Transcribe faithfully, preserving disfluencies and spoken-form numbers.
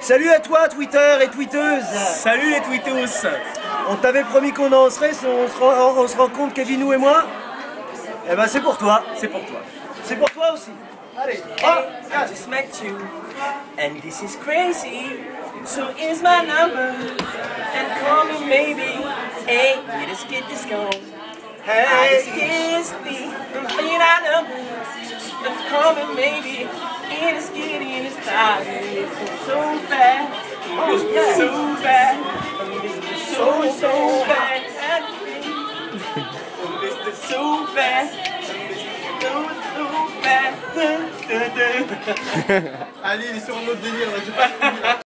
Salut à toi, Twitter et tweeteuse. Salut les tweetos. On t'avait promis qu'on en serait, on se, rend, on se rend compte, Kevinou et moi. Eh ben c'est pour toi. C'est pour toi. C'est pour toi aussi. Allez. Hey, I just met you, and this is crazy. So here's my number, and call me maybe. Hey, let's get this going. I just kiss me, and clean our number, and call me maybe. And it's getting it's time. It's so bad, it's so bad, it's so so bad. It's so bad, it's so so bad. Allez, il est sur un autre délire là, j'ai pas fini là.